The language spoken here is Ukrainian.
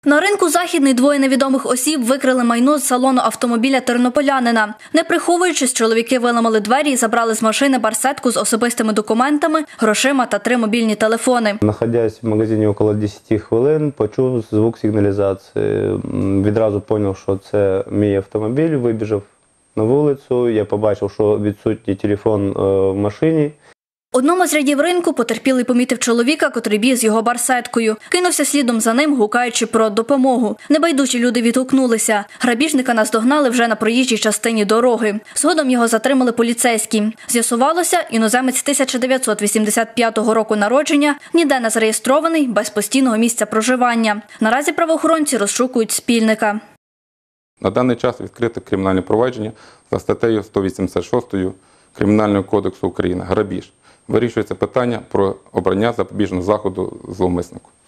На ринку Західний двоє невідомих осіб викрили майно з салону автомобіля тернополянина. Не приховуючись, чоловіки виламали двері і забрали з машини барсетку з особистими документами, грошима та 3 мобільні телефони. Знаходясь в магазині около 10 хвилин, почув звук сигналізації. Відразу зрозумів, що це мій автомобіль, вибіжав на вулицю, я побачив, що відсутній телефон в машині. В одному з рядів ринку потерпілий помітив чоловіка, котрий біг з його барсеткою. Кинувся слідом за ним, гукаючи про допомогу. Небайдужі люди відгукнулися. Грабіжника наздогнали вже на проїжджій частині дороги. Згодом його затримали поліцейські. З'ясувалося, іноземець 1985 року народження, ніде не зареєстрований, без постійного місця проживання. Наразі правоохоронці розшукують спільника. На даний час відкрите кримінальне провадження за статтею 186 Кримінального кодексу України «Грабіж». Вирішується питання про обрання запобіжного заходу зловмиснику.